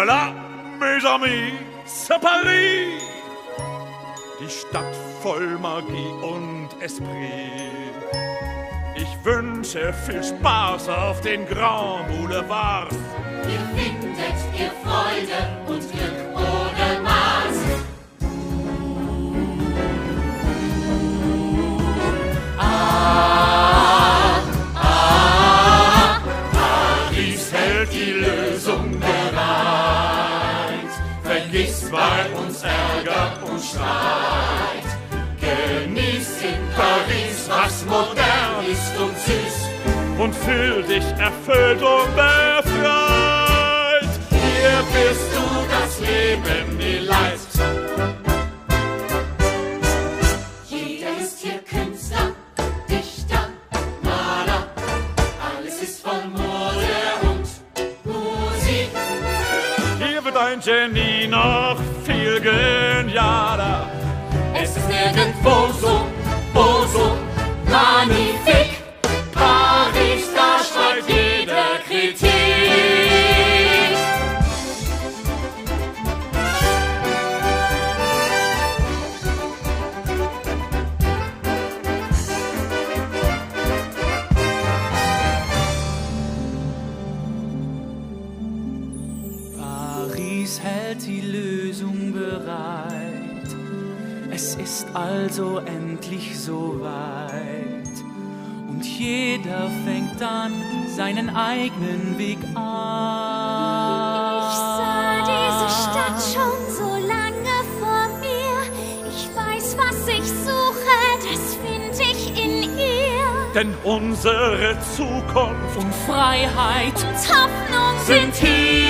Voilà, mes amis, c'est Paris. Die Stadt voll Magie und Esprit. Ich wünsche viel Spaß auf den Grand Boulevards. Hier findet ihr Freude und Glück ohne Maß. Paris hält die Lösung bereit. Vergiss bei uns Ärger und Streit. Genieß in Paris, was modern ist und süß. Und fühl dich erfüllt und befreit. Hier bist du das Leben nie leid. Jeder ist hier Künstler, Dichter, Maler. Alles ist voll Mode und Musik. Hier wird ein Genie noch viel genialer. Es ist nirgendwo so magnifik. Paris, da schreit jeder Kritik. Paris hält die Lösung bereit. Es ist also endlich soweit. Und jeder fängt an seinen eigenen Weg an. Ich sah diese Stadt schon so lange vor mir. Ich weiß, was ich suche, das finde ich in ihr. Denn unsere Zukunft und Freiheit und Hoffnung sind hier.